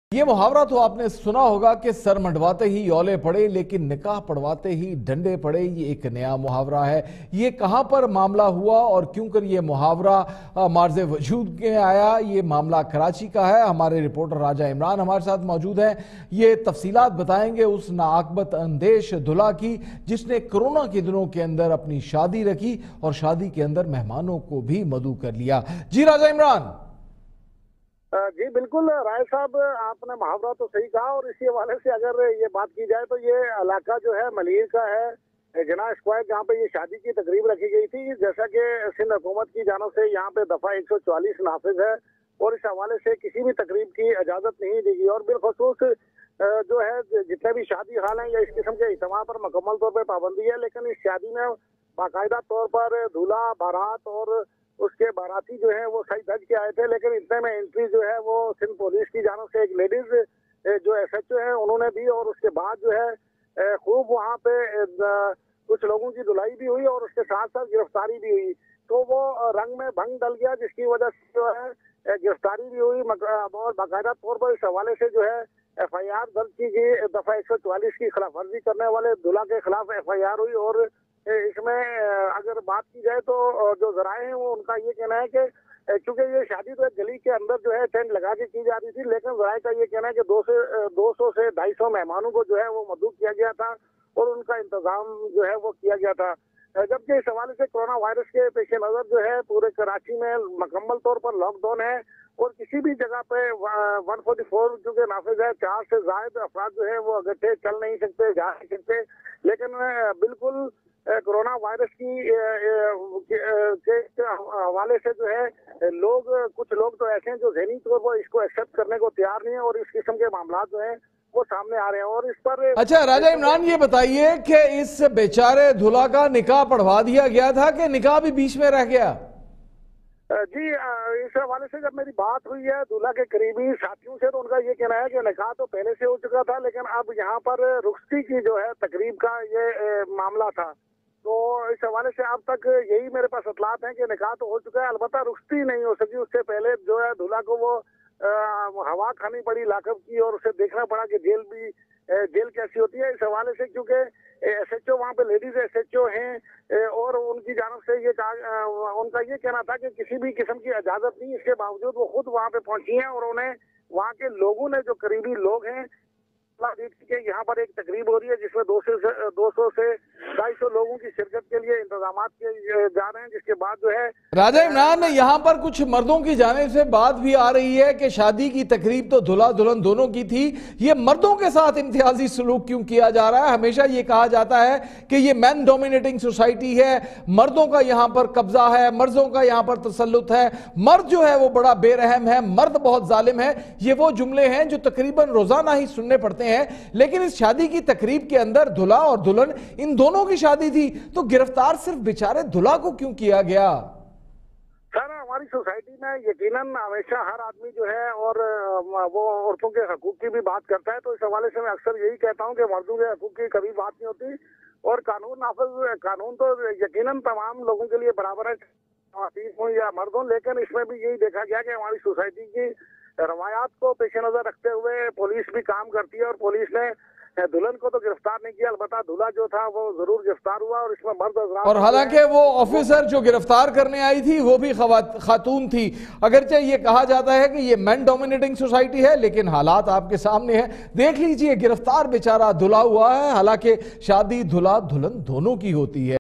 یہ محاورہ تو آپ نے سنا ہوگا کہ سر منڈواتے ہی یولے پڑے لیکن نکاح پڑھواتے ہی ڈنڈے پڑے۔ یہ ایک نیا محاورہ ہے۔ یہ کہاں پر معاملہ ہوا اور کیوں کر یہ محاورہ مارز وجود میں آیا؟ یہ معاملہ کراچی کا ہے۔ ہمارے رپورٹر راجہ عمران ہمارے ساتھ موجود ہیں۔ یہ تفصیلات بتائیں گے اس ناعاقبت اندیش دلہا کی جس نے کرونا کے دنوں کے اندر اپنی شادی رکھی اور شادی کے اندر مہمانوں کو بھی مدعو کر لیا۔ جی راجہ عمران۔ جی بالکل رائے صاحب، آپ نے محاورہ تو صحیح کہا، اور اسی حوالے سے اگر یہ بات کی جائے تو یہ علاقہ جو ہے ملیر کا ہے، جناح اسکوائر، جہاں پہ یہ شادی کی تقریب رکھی گئی تھی۔ جیسا کہ سندھ حکومت کی جانب سے یہاں پہ دفعہ 144 نافذ ہے اور اس حوالے سے کسی بھی تقریب کی اجازت نہیں دی گئی، اور بالخصوص جو ہے جتنے بھی شادی حال ہیں یا اس قسم کے اجتماع پر مکمل طور پہ پابندی ہے، لیکن اس شادی میں باقاعدہ طور پر دولہا، بارات اور اس کے باراتی جو ہیں وہ صحیح دھج کے آئے تھے، لیکن اتنے میں انٹری جو ہے وہ سندھ پولیس کی جانب سے ایک لیڈیز جو ایس ایچ او ہے انہوں نے دی، اور اس کے بعد جو ہے خوب وہاں پہ کچھ لوگوں کی دھلائی بھی ہوئی اور اس کے ساتھ ساتھ گرفتاری بھی ہوئی، تو وہ رنگ میں بھنگ ڈل گیا، جس کی وجہ سے جو ہے گرفتاری بھی ہوئی اور باقاعدہ طور پر اس حوالے سے جو ہے ایف آئی آر درج کی گئی۔ دفعہ 144 کی خلاف ورزی کرنے والے دلہا کے خلاف ایف آئی آر ہوئی، اور اس میں اگر بات کی جائے تو جو ذرائع ہیں وہ ان کا یہ کہنا ہے کہ چونکہ یہ شادی تو ایک گلی کے اندر جو ہے ٹینٹ لگا کے کی جا رہی تھی، لیکن ذرائع کا یہ کہنا ہے کہ 200 سے 250 مہمانوں کو جو ہے وہ مدعو کیا گیا تھا اور ان کا انتظام جو ہے وہ کیا گیا تھا، جبکہ اس حوالے سے کورونا وائرس کے پیش نظر جو ہے پورے کراچی میں مکمل طور پر لاک ڈاؤن ہے، اور کسی بھی جگہ پہ 144 چونکہ نافذ ہے، 4 سے زائد افراد جو ہے وہ اگرچہ چل نہیں سکتے، جا نہیں سکتے، لیکن بالکل کورونا وائرس کے حوالے سے جو ہے کچھ لوگ تو ایسے ہیں جو ذہنی طور پر اس کو ایکسپٹ کرنے کو تیار نہیں ہیں، اور اس قسم کے معاملات جو ہیں وہ سامنے آ رہے ہیں، اور اس پر اچھا راجہ عمران یہ بتائیے کہ اس بیچارے دلہا کا نکاح پڑھوا دیا گیا تھا کہ نکاح بھی بیچ میں رہ گیا؟ جی اس حوالے سے جب میری بات ہوئی ہے دلہا کے قریبی ساتھیوں سے تو ان کا یہ کہنا ہے کہ نکاح تو پہلے سے ہو چکا تھا، لیکن اب یہاں پر رخصتی کی جو ہے تقریب کا یہ معاملہ تھا، تو اس حوالے سے اب تک یہی میرے پاس اطلاعات ہیں کہ نکاح تو ہو چکا ہے، البتہ رخصتی نہیں ہو سکی۔ اس سے پہلے جو ہے دلہا کو وہ ہوا کھانی پڑی لاکب کی، اور اسے دیکھنا پڑا کہ جیل کیسی ہوتی ہے، اس حوالے سے کیونکہ ایس ایچ او وہاں پہ لیڈیز ایس ایچ او ہیں اور ان کی جانب سے ان کا یہ کہنا تھا کہ کسی بھی قسم کی اجازت نہیں، اس کے باوجود وہ خود وہاں پہ پہنچی ہیں، اور انہیں وہاں کے لوگوں نے جو قریبی لوگ ہیں کہ یہاں پر ایک تقریب ہو رہی ہے جس میں 200 سے 250 لوگوں کی شرکت کے لیے انتظامات کیے جا رہے ہیں، جس کے بعد جو ہے راجہ عمران یہاں پر کچھ مردوں کی جانب سے بات بھی آ رہی ہے کہ شادی کی تقریب تو دلہا دلہن دونوں کی تھی، یہ مردوں کے ساتھ امتیازی سلوک کیوں کیا جا رہا ہے؟ ہمیشہ یہ کہا جاتا ہے کہ یہ مین ڈومینیٹنگ سوسائٹی ہے، مردوں کا یہاں پر قبضہ ہے، مردوں کا یہاں پر تسلط ہے، مرد جو ہے وہ بڑا بے رحم ہے، مرد بہت ظالم ہے، یہ وہ جملے ہیں جو تقریباً روزانہ ہی سننے پڑتے ہیں، لیکن اس شادی کی تقریب کے اندر دلہا اور دلہن ان دونوں کی شادی تھی، تو گرفتار صرف بیچارے دلہا کو کیوں کیا گیا؟ سر ہماری سوسائٹی میں یقیناً ہمیشہ ہر آدمی جو ہے اور وہ عورتوں کے حقوق کی بھی بات کرتا ہے، تو اس حوالے سے میں اکثر یہی کہتا ہوں کہ مردوں کے حقوق کی کبھی بات نہیں ہوتی، اور قانون تو یقیناً تمام لوگوں کے لیے برابر ہے، خواتین ہوں یا مرد ہوں، لیکن اس میں بھی یہی دیکھا گیا کہ ہماری سوسائٹی کی روایات کو پیش نظر رکھتے ہوئے پولیس بھی کام کرتی ہے، اور پولیس نے دلہن کو تو گرفتار نہیں کیا، البتہ دلہا جو تھا وہ ضرور گرفتار ہوا، اور اس میں مرد حضرات اور حالانکہ وہ آفیسر جو گرفتار کرنے آئی تھی وہ بھی خاتون تھی، اگرچہ یہ کہا جاتا ہے کہ یہ مین ڈومینیٹنگ سوسائٹی ہے، لیکن حالات آپ کے سامنے ہیں، دیکھ لیجئے گرفتار بیچارہ دلہا ہوا ہے، حالانکہ شادی دلہا دلہن دونوں کی ہوتی ہے۔